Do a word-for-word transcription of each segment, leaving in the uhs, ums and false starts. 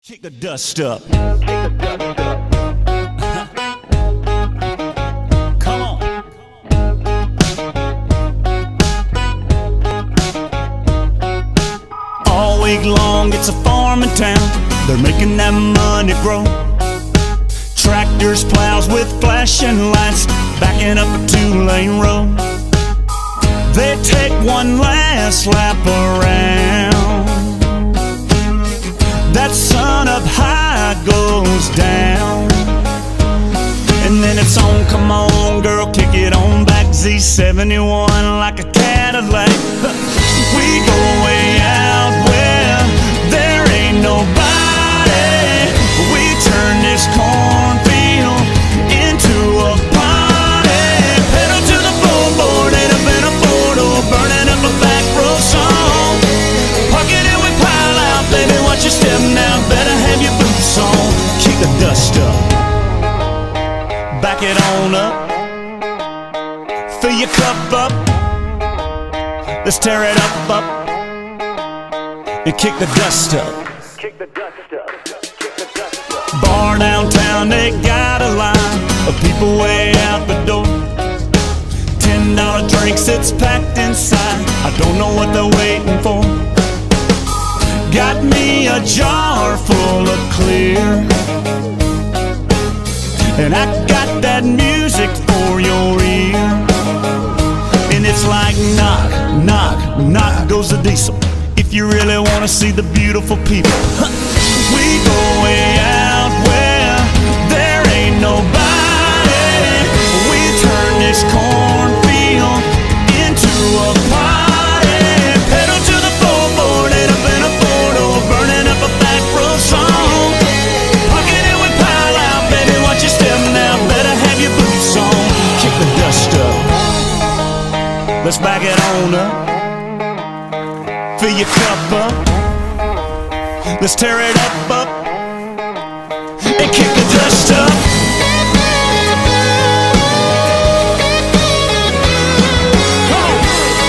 Kick the dust up. Come on. All week long it's a farming town. They're making that money grow. Tractors, plows with flashing lights, backing up a two-lane road. They take one last lap around. That sun up high goes down, and then it's on, come on girl, kick it on back. Z seventy-one like a Cadillac. We go way out where there ain't nobody. We turn this cornfield into a party. Pedal to the floorboard, head up in a four-door, burning up a back row song. Park it and we pile out, baby, watch your step now, better have your boots on. Kick the dust up, back it on up, fill your cup up, let's tear it up, up, and kick the dust up. Kick the dust up. Kick the dust up. Bar downtown, they got a line of people way out the door. Ten dollar drinks, it's packed inside, I don't know what they're waiting for. Got me a jar full of clear, and I got that music for your ear. And it's like knock, knock, knock goes the diesel. If you really wanna see the beautiful people, we go way out where there ain't nobody. We turn this cornfield into a party. Pedal to the floorboard, head up in a four-door, burning up a back row song. Park it and we pile out, baby, watch your step now, better have your boots on. Kick the dust up, let's back it on up, fill your cup up, let's tear it up, up, and kick the dust up. Come on.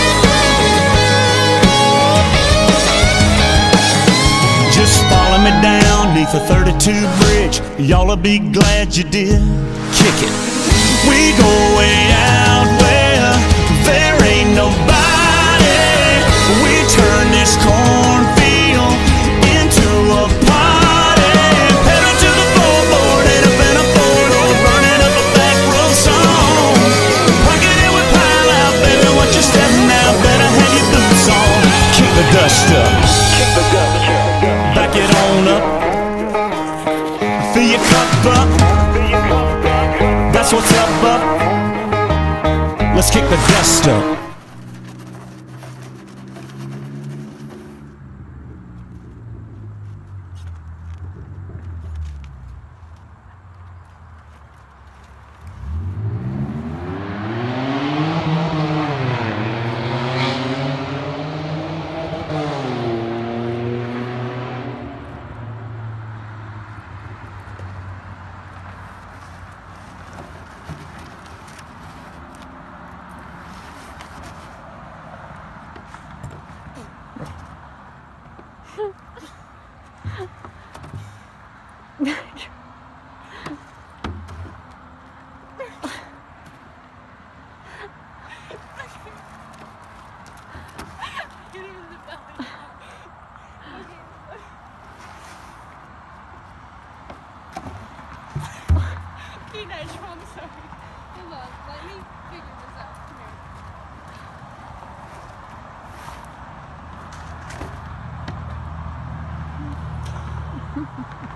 Just follow me down neath the thirty-two bridge, y'all'll be glad you did. Kick it. We go way out where there ain't nobody. We turn this cornfield into a party. Pedal to the floorboard, head up in a four-door, burning up a back row song. Park it and we pile out, baby, watch your step now, better have your boots on. Kick the dust up, Kick the dust up. back it on up, fill your cup up, that's what's up, up. Let's kick the dust up. Nitro, I'm sorry. Hold on, let me figure this out. Come here.